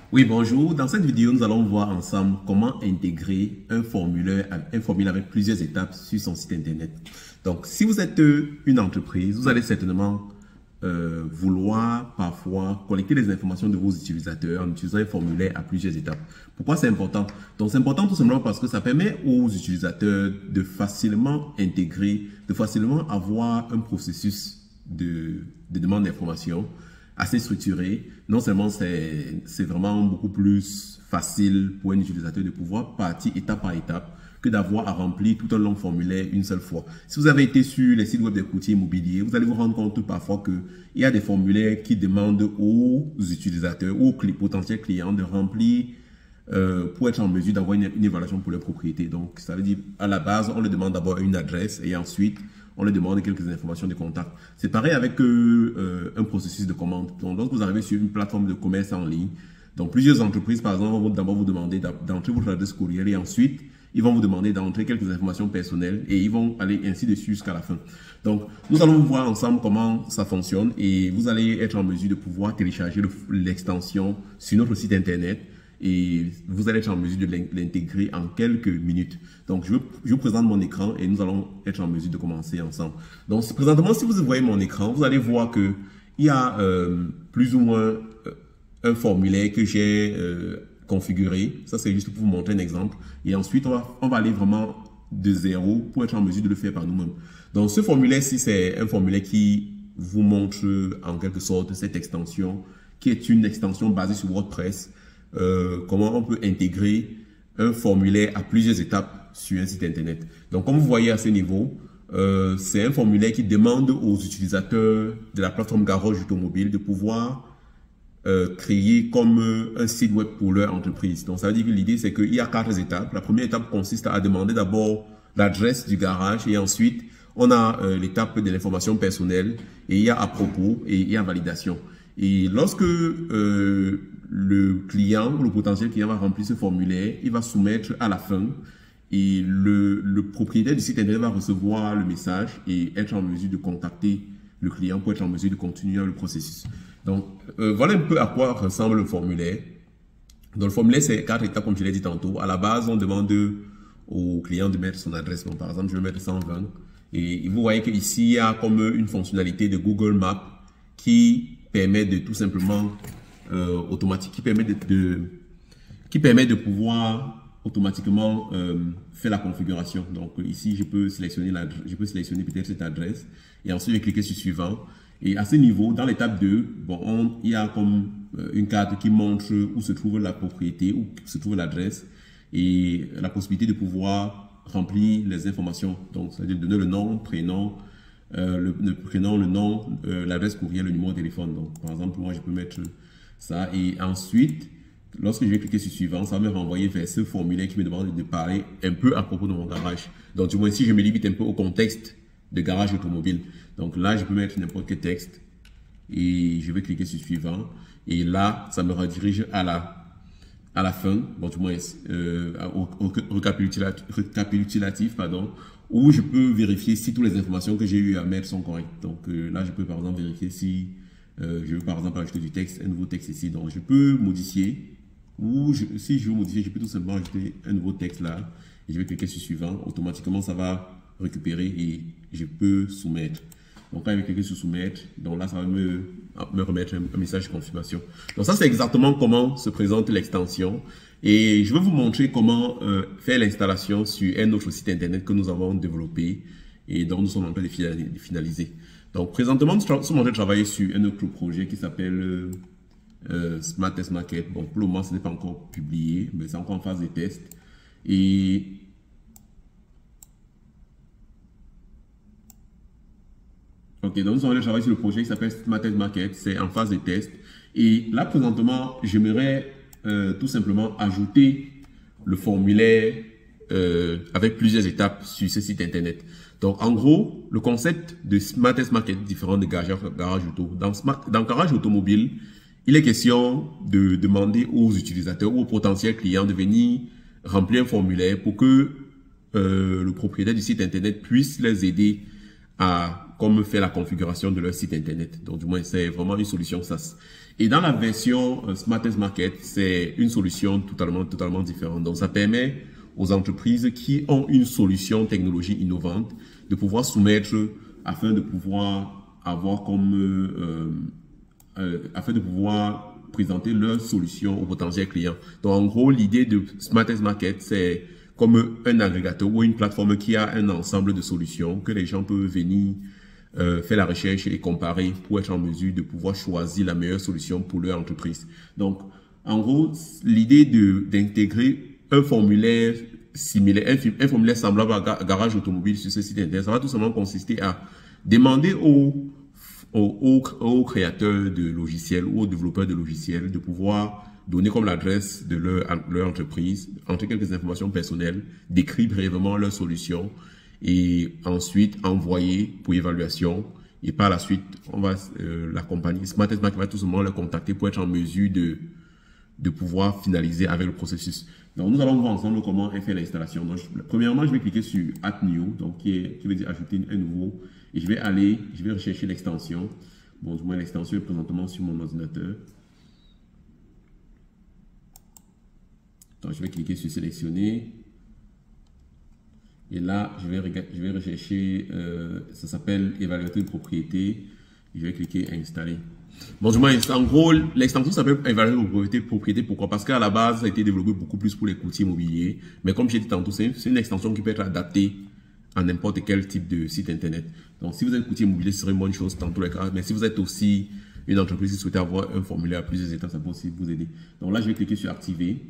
Oui, bonjour. Dans cette vidéo, nous allons voir ensemble comment intégrer un formulaire avec plusieurs étapes sur son site internet. Donc, si vous êtes une entreprise, vous allez certainement vouloir parfois collecter les informations de vos utilisateurs en utilisant un formulaire à plusieurs étapes. Pourquoi c'est important? Donc, c'est important tout simplement parce que ça permet aux utilisateurs de facilement intégrer, de facilement avoir un processus de demande d'information assez structuré. Non seulement c'est vraiment beaucoup plus facile pour un utilisateur de pouvoir partir étape par étape que d'avoir à remplir tout un long formulaire une seule fois. Si vous avez été sur les sites web des courtiers immobiliers, vous allez vous rendre compte parfois qu'il y a des formulaires qui demandent aux utilisateurs, aux potentiels clients de remplir pour être en mesure d'avoir une évaluation pour leur propriété. Donc, ça veut dire, à la base, on leur demande d'abord une adresse et ensuite, on leur demande quelques informations de contact. C'est pareil avec un processus de commande. Donc, lorsque vous arrivez sur une plateforme de commerce en ligne, donc plusieurs entreprises, par exemple, vont d'abord vous demander d'entrer votre adresse courriel et ensuite, ils vont vous demander d'entrer quelques informations personnelles et ils vont aller ainsi de suite jusqu'à la fin. Donc, nous allons voir ensemble comment ça fonctionne et vous allez être en mesure de pouvoir télécharger l'extension sur notre site internet et vous allez être en mesure de l'intégrer en quelques minutes. Donc, je vous présente mon écran et nous allons être en mesure de commencer ensemble. Donc, présentement, si vous voyez mon écran, vous allez voir que il y a plus ou moins un formulaire que j'ai configuré. Ça, c'est juste pour vous montrer un exemple. Et ensuite, on va aller vraiment de zéro pour être en mesure de le faire par nous-mêmes. Donc, ce formulaire-ci, c'est un formulaire qui vous montre en quelque sorte cette extension, qui est une extension basée sur WordPress. Comment on peut intégrer un formulaire à plusieurs étapes sur un site internet. Donc, comme vous voyez à ce niveau, c'est un formulaire qui demande aux utilisateurs de la plateforme Garage Automobile de pouvoir créer comme un site web pour leur entreprise. Donc, ça veut dire que l'idée, c'est qu'il y a 4 étapes. La première étape consiste à demander d'abord l'adresse du garage et ensuite, on a l'étape de l'information personnelle et il y a à propos et il y a validation. Et lorsque le client ou le potentiel client va remplir ce formulaire, il va soumettre à la fin et le propriétaire du site internet va recevoir le message et être en mesure de contacter le client pour être en mesure de continuer le processus. Donc, voilà un peu à quoi ressemble le formulaire. Dans le formulaire, c'est 4 étapes comme je l'ai dit tantôt. À la base, on demande au client de mettre son adresse. Donc, par exemple, je vais mettre 120. Et vous voyez qu'ici, il y a comme une fonctionnalité de Google Maps qui permet de tout simplement qui permet de pouvoir automatiquement faire la configuration. Donc ici, je peux sélectionner peut-être cette adresse et ensuite je vais cliquer sur suivant. Et à ce niveau, dans l'étape 2, bon, il y a comme une carte qui montre où se trouve la propriété, où se trouve l'adresse et la possibilité de pouvoir remplir les informations. Donc, c'est-à-dire donner le nom, prénom, le prénom, le nom, l'adresse courriel, le numéro de téléphone. Donc, par exemple, moi, je peux mettre ça. Et ensuite, lorsque je vais cliquer sur suivant, ça va me renvoyer vers ce formulaire qui me demande de parler un peu à propos de mon garage. Donc, du moins, si je me limite un peu au contexte de garage automobile. Donc là, je peux mettre n'importe quel texte et je vais cliquer sur suivant. Et là, ça me redirige à la fin, bon, du moins, au récapitulatif, pardon, où je peux vérifier si toutes les informations que j'ai eu à mettre sont correctes. Donc là, je peux par exemple vérifier si je veux par exemple ajouter du texte, un nouveau texte ici. Donc je peux modifier, ou si je veux modifier, je peux tout simplement ajouter un nouveau texte là. Et je vais cliquer sur suivant. Automatiquement, ça va récupérer et je peux soumettre. Donc là, je vais cliquer sur soumettre. Donc là, ça va me remettre un message de confirmation. Donc ça, c'est exactement comment se présente l'extension. Et je vais vous montrer comment faire l'installation sur un autre site internet que nous avons développé et dont nous sommes en train de finaliser. Donc présentement, nous sommes en train de travailler sur un autre projet qui s'appelle Smart Test Market. Bon, pour le moment, ce n'est pas encore publié, mais c'est encore en phase de test. Et ok, donc nous sommes en train de travailler sur le projet qui s'appelle Smart Test Market. C'est en phase de test. Et là, présentement, j'aimerais tout simplement ajouter le formulaire avec plusieurs étapes sur ce site internet. Donc, en gros, le concept de Smart Test Market est différent de Garage Auto. Dans Garage Automobile, il est question de demander aux utilisateurs ou aux potentiels clients de venir remplir un formulaire pour que le propriétaire du site internet puisse les aider à comme faire la configuration de leur site internet. Donc, du moins, c'est vraiment une solution SaaS. Et dans la version Smartest Market, c'est une solution totalement différente. Donc, ça permet aux entreprises qui ont une solution technologie innovante de pouvoir soumettre afin de pouvoir avoir afin de pouvoir présenter leur solution aux potentiels clients. Donc, en gros, l'idée de Smartest Market, c'est comme un agrégateur ou une plateforme qui a un ensemble de solutions que les gens peuvent venir faire la recherche et comparer pour être en mesure de pouvoir choisir la meilleure solution pour leur entreprise. Donc, en gros, l'idée d'intégrer un formulaire similaire, un formulaire semblable à garage automobile sur ce site internet, ça va tout simplement consister à demander aux créateurs de logiciels ou aux développeurs de logiciels de pouvoir donner comme l'adresse de leur entreprise, entrer quelques informations personnelles, décrire brièvement leur solution et ensuite envoyer pour évaluation. Et par la suite, la compagnie Smartest Market va tout simplement le contacter pour être en mesure de pouvoir finaliser avec le processus. Donc, nous allons voir ensemble comment faire l'installation. Donc, premièrement, je vais cliquer sur Add New, donc qui veut dire ajouter un nouveau. Et je vais rechercher l'extension. Bon, du moins, l'extension est présentement sur mon ordinateur. Donc, je vais cliquer sur sélectionner. Et là, je vais rechercher, ça s'appelle évaluateur de propriété. Je vais cliquer installer. Bon, du moins, en gros, l'extension s'appelle évaluateur de propriété. Pourquoi? Parce qu'à la base, ça a été développé beaucoup plus pour les courtiers immobiliers. Mais comme j'ai dit tantôt, c'est une extension qui peut être adaptée à n'importe quel type de site internet. Donc, si vous êtes courtier immobilier, ce serait une bonne chose dans tous les cas. Mais si vous êtes aussi une entreprise qui souhaite avoir un formulaire à plusieurs étapes, ça peut aussi vous aider. Donc là, je vais cliquer sur activer.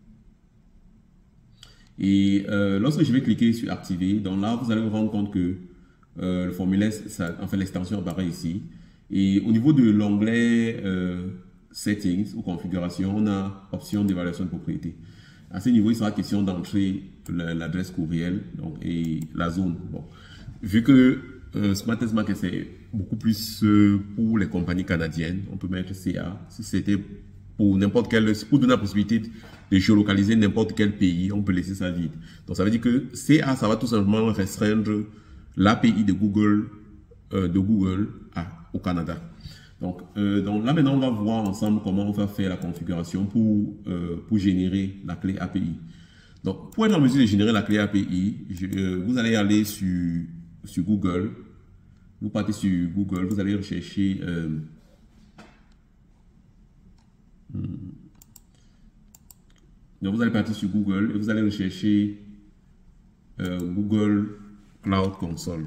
Et lorsque je vais cliquer sur activer, donc là, vous allez vous rendre compte que le formulaire, enfin l'extension apparaît ici. Et au niveau de l'onglet Settings ou configuration, on a option d'évaluation de propriété. À ce niveau, il sera question d'entrer l'adresse courriel et la zone. Bon. Vu que Smartest Market, c'est beaucoup plus pour les compagnies canadiennes, on peut mettre CA. Si c'était pour n'importe quel, pour donner la possibilité de géolocaliser n'importe quel pays, on peut laisser ça vide. Donc ça veut dire que CA, ça va tout simplement restreindre l'API de Google au Canada. Donc là maintenant, on va voir ensemble comment on va faire la configuration pour générer la clé API. Donc pour être en mesure de générer la clé API, vous allez aller sur Google. Vous partez sur Google, vous allez rechercher donc vous allez partir sur Google et vous allez rechercher Google Cloud Console.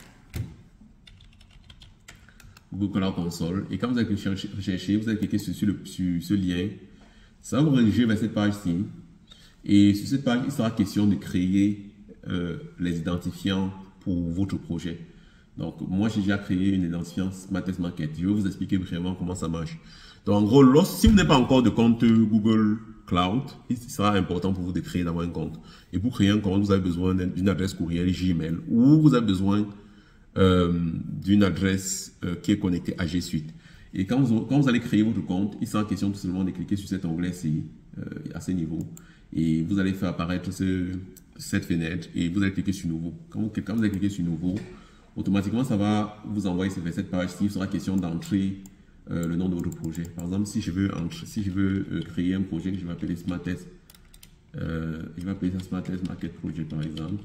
Google Cloud Console. Et quand vous allez rechercher, vous allez cliquer sur ce lien. Ça va vous rediriger vers cette page-ci. Et sur cette page, il sera question de créer les identifiants pour votre projet. Donc, moi, j'ai déjà créé une identifiant Smartest Market. Je vais vous expliquer brièvement comment ça marche. Donc, en gros, si vous n'avez pas encore de compte Google Cloud, il sera important pour vous de créer d'abord un compte. Et pour créer un compte, vous avez besoin d'une adresse courriel Gmail ou vous avez besoin d'une adresse qui est connectée à G Suite. Et quand vous allez créer votre compte, il sera question tout simplement de cliquer sur cet onglet-ci à ce niveau. Et vous allez faire apparaître cette fenêtre et vous allez cliquer sur Nouveau. Quand vous allez cliquer sur Nouveau, automatiquement, ça va vous envoyer vers cette page-ci. Il sera question d'entrer le nom de votre projet. Par exemple, si je veux créer un projet que je vais appeler Smartest, je vais appeler ça Smartest Market Project par exemple.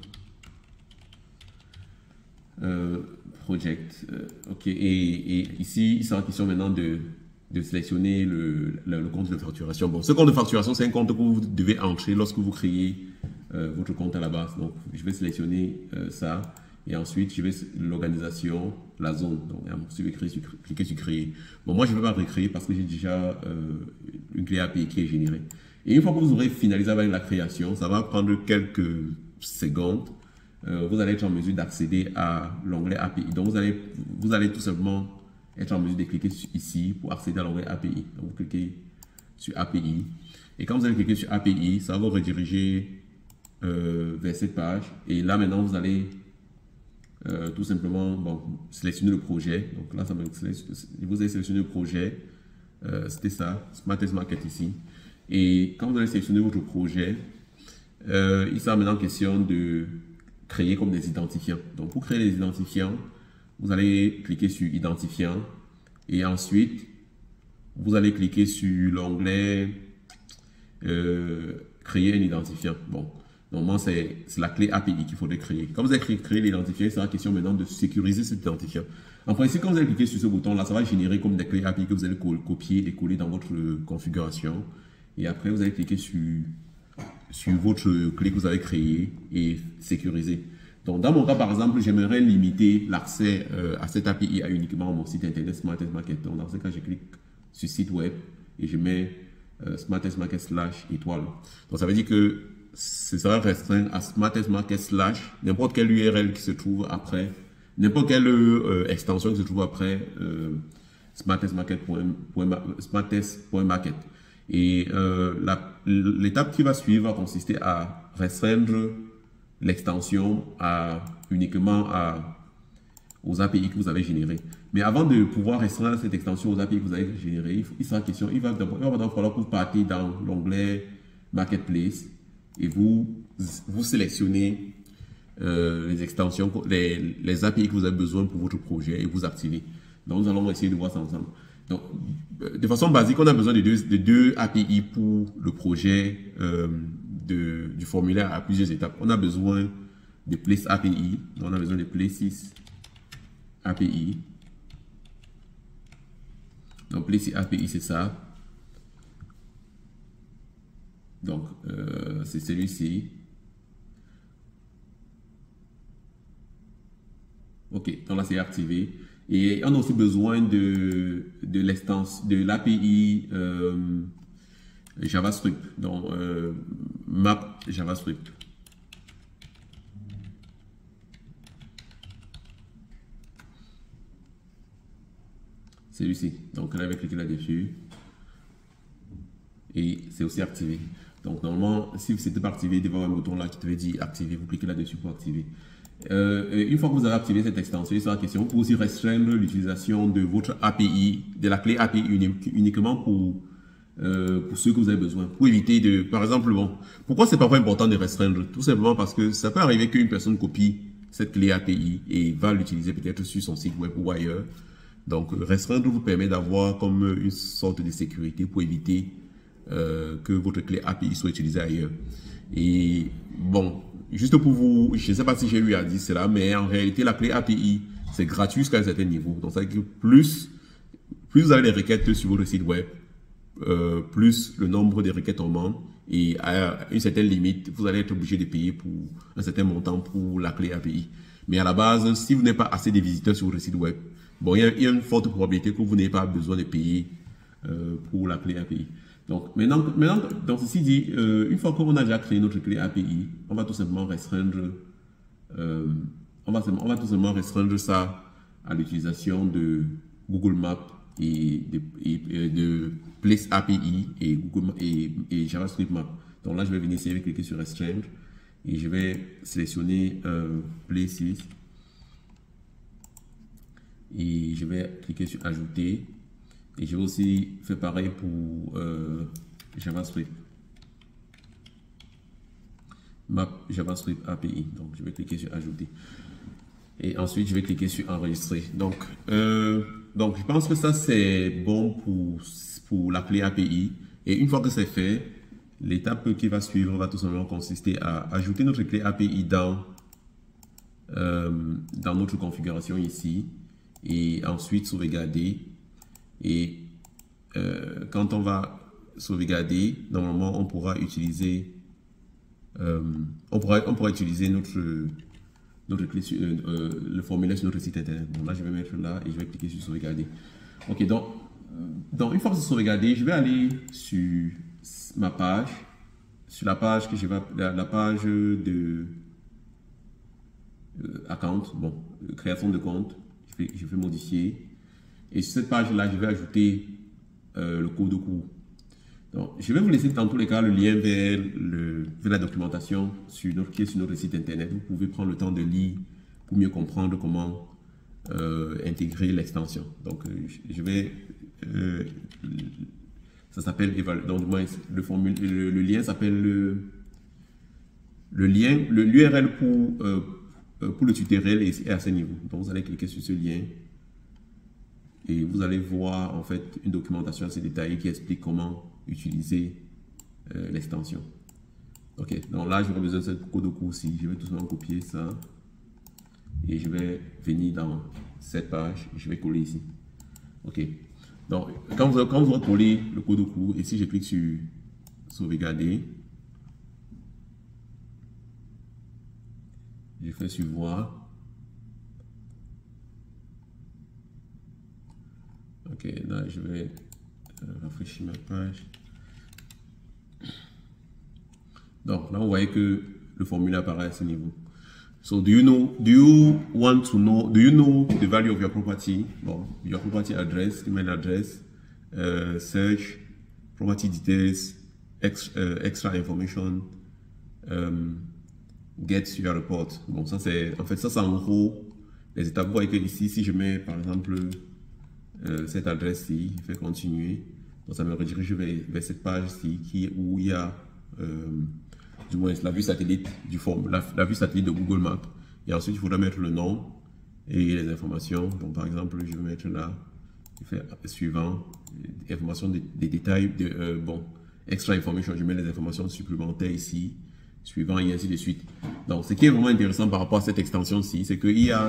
Project. Ok. Et ici, il sera question maintenant de sélectionner le compte de facturation. Bon, ce compte de facturation, c'est un compte que vous devez entrer lorsque vous créez votre compte à la base. Donc, je vais sélectionner ça. Et ensuite, je vais l'organisation, la zone. Donc, je vais cliquer sur créer. Bon, moi, je ne vais pas recréer parce que j'ai déjà une clé API qui est générée. Et une fois que vous aurez finalisé avec la création, ça va prendre quelques secondes. Vous allez être en mesure d'accéder à l'onglet API. Donc, vous allez tout simplement être en mesure de cliquer ici pour accéder à l'onglet API. Donc, vous cliquez sur API. Et quand vous allez cliquer sur API, ça va vous rediriger vers cette page. Et là, maintenant, vous allez tout simplement sélectionner le projet. Donc là, vous allez sélectionner le projet. C'était ça, Smartest Market ici. Et quand vous allez sélectionner votre projet, il sera maintenant question de créer comme des identifiants. Donc pour créer les identifiants, vous allez cliquer sur identifiant et ensuite vous allez cliquer sur l'onglet créer un identifiant. Bon, normalement, c'est la clé API qu'il faudrait créer. Quand vous avez créé l'identifiant, il sera question maintenant de sécuriser cet identifiant. En principe, quand vous allez cliquer sur ce bouton-là, ça va générer comme des clés API que vous allez copier et coller dans votre configuration. Et après, vous allez cliquer sur votre clé que vous avez créée et sécuriser. Donc, dans mon cas, par exemple, j'aimerais limiter l'accès à cette API à uniquement mon site internet Smart Test Market. Donc, dans ce cas, je clique sur site web et je mets Smart Test Market /étoile. Donc, ça veut dire que ce sera restreint à Smart Test Market / n'importe quelle URL qui se trouve après, n'importe quelle extension qui se trouve après smarttest.market. Et l'étape qui va suivre va consister à restreindre l'extension uniquement aux API que vous avez générées. Mais avant de pouvoir restreindre cette extension aux API que vous avez générées, il sera question, il va d'abord falloir que vous partiez dans l'onglet Marketplace et vous sélectionnez les extensions, les API que vous avez besoin pour votre projet et vous activez. Donc, nous allons essayer de voir ça ensemble. Donc, de façon basique, on a besoin de deux API pour le projet du formulaire à plusieurs étapes. On a besoin de Place API. Donc, on a besoin de Places API. Donc, Places API, c'est ça. Donc, c'est celui-ci. OK, donc là, c'est activé. Et on a aussi besoin de l'API JavaScript, donc map JavaScript. Celui-ci. Donc là, je vais cliquer là-dessus. Et c'est aussi activé. Donc normalement, si c'était pas activé, il devait y avoir un bouton là qui te dit activer. Vous cliquez là-dessus pour activer. Une fois que vous avez activé cette extension, il sera question, vous pouvez aussi restreindre l'utilisation de votre API, de la clé API uniquement pour ceux que vous avez besoin. Pour éviter de, par exemple, bon, pourquoi c'est parfois important de restreindre? Tout simplement parce que ça peut arriver qu'une personne copie cette clé API et va l'utiliser peut-être sur son site web ou ailleurs. Donc, restreindre vous permet d'avoir comme une sorte de sécurité pour éviter que votre clé API soit utilisée ailleurs. Et bon, juste pour vous, je ne sais pas si j'ai eu à dire cela, mais en réalité, la clé API, c'est gratuit jusqu'à un certain niveau. Donc, ça veut dire que plus vous avez des requêtes sur votre site web, plus le nombre de requêtes augmente. Et à une certaine limite, vous allez être obligé de payer pour un certain montant pour la clé API. Mais à la base, si vous n'avez pas assez de visiteurs sur votre site web, bon, il y a une forte probabilité que vous n'ayez pas besoin de payer pour la clé API. Donc, maintenant, donc ceci dit, une fois qu'on a déjà créé notre clé API, on va tout simplement restreindre, on va tout simplement restreindre ça à l'utilisation de Google Maps et de Place API et JavaScript Map. Donc là, je vais venir ici, je vais cliquer sur Restreindre et je vais sélectionner Places et je vais cliquer sur Ajouter. Et je vais aussi faire pareil pour JavaScript. Map JavaScript API. Donc, je vais cliquer sur Ajouter. Et ensuite, je vais cliquer sur Enregistrer. Donc je pense que ça, c'est bon pour la clé API. Et une fois que c'est fait, l'étape qui va suivre va tout simplement consister à ajouter notre clé API dans notre configuration ici. Et ensuite, sauvegarder. Et quand on va sauvegarder, normalement, on pourra utiliser notre clé sur, le formulaire sur notre site internet. Donc là, je vais mettre là et je vais cliquer sur sauvegarder. Ok, donc une fois que c'est sauvegardé, je vais aller sur ma page, sur la page que je vais, la page de account, bon, création de compte. Je vais modifier. Et sur cette page-là, je vais ajouter le code de cours. Donc, je vais vous laisser dans tous les cas le lien vers la documentation qui est sur notre site internet. Vous pouvez prendre le temps de lire pour mieux comprendre comment intégrer l'extension. Donc, je vais... ça s'appelle... Donc, le lien s'appelle... L'URL pour le tutoriel est à ce niveau. Donc, vous allez cliquer sur ce lien. Et vous allez voir en fait une documentation assez détaillée qui explique comment utiliser l'extension. Ok, donc là, j'aurai besoin de ce code de cours-ci. Je vais tout simplement copier ça. Et je vais venir dans cette page et je vais coller ici. Ok, donc quand vous aurez collé le code de cours, et si je clique sur sauvegarder, je fais sur voir. Ok, là je vais rafraîchir ma page. Donc là, vous voyez que le formulaire apparaît à ce niveau. So do you know the value of your property? Bon, your property address, email address, search, property details, extra information, get your report. Bon, ça c'est en fait ça c'est en gros les étapes. Vous voyez que ici, si je mets par exemple cette adresse-ci, je fais continuer, donc ça me redirige vers cette page-ci où il y a du moins la vue satellite la vue satellite de Google Maps. Et ensuite, il faudra mettre le nom et les informations. Donc, par exemple, je vais mettre là, je fais suivant, information des détails, extra information, je mets les informations supplémentaires ici, suivant et ainsi de suite. Donc, ce qui est vraiment intéressant par rapport à cette extension-ci, c'est qu'il y a,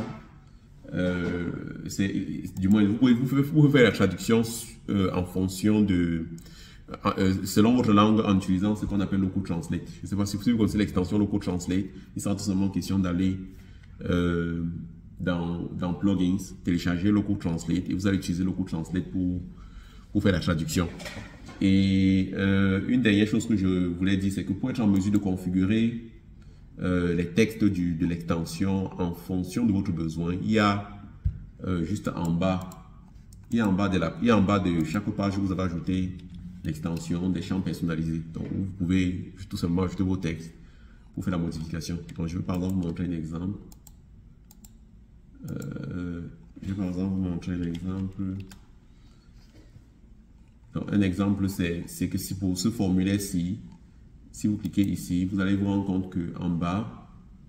du moins, vous pouvez faire la traduction en fonction de, selon votre langue en utilisant ce qu'on appelle Local Translate. Je ne sais pas si vous connaissez l'extension Local Translate. Il sera tout simplement question d'aller dans Plugins, télécharger Local Translate et vous allez utiliser Local Translate pour faire la traduction. Et une dernière chose que je voulais dire, c'est que pour être en mesure de configurer les textes de l'extension en fonction de votre besoin, il y a juste en bas, en bas de chaque page, vous avez ajouté l'extension des champs personnalisés. Donc, vous pouvez tout simplement ajouter vos textes pour faire la modification. Donc, je vais par exemple vous montrer un exemple. Donc, un exemple, c'est que si pour ce formulaire-ci, si vous cliquez ici, vous allez vous rendre compte qu'en bas,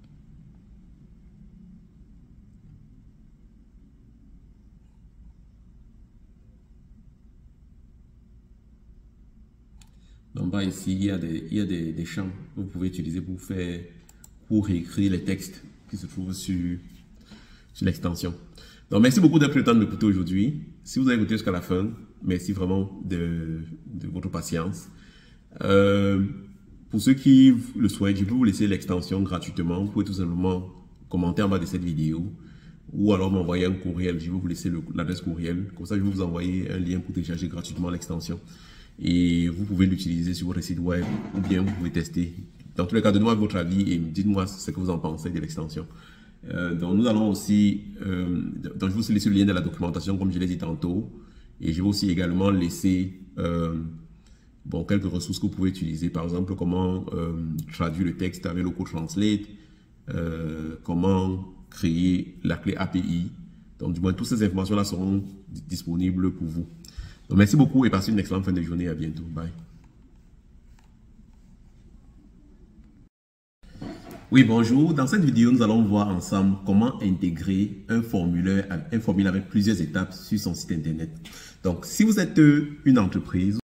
ici, il y a des champs que vous pouvez utiliser pour réécrire les textes qui se trouvent sur l'extension. Donc, merci beaucoup d'avoir pris le temps de m'écouter aujourd'hui. Si vous avez écouté jusqu'à la fin, merci vraiment de votre patience. Pour ceux qui le souhaitent, je peux vous laisser l'extension gratuitement. Vous pouvez tout simplement commenter en bas de cette vidéo ou alors m'envoyer un courriel. Je vais vous laisser l'adresse courriel. Comme ça, je vais vous envoyer un lien pour télécharger gratuitement l'extension. Et vous pouvez l'utiliser sur votre site web ou bien vous pouvez tester. Dans tous les cas, donnez-moi votre avis et dites-moi ce que vous en pensez de l'extension. Donc nous allons aussi, donc je vous laisse le lien de la documentation comme je l'ai dit tantôt. Et je vais aussi également laisser quelques ressources que vous pouvez utiliser. Par exemple, comment traduire le texte avec Local Translate, comment créer la clé API. Donc du moins, toutes ces informations-là seront disponibles pour vous. Donc, merci beaucoup et passez une excellente fin de journée. À bientôt. Bye. Oui, bonjour. Dans cette vidéo, nous allons voir ensemble comment intégrer un formulaire avec plusieurs étapes sur son site internet. Donc, si vous êtes une entreprise,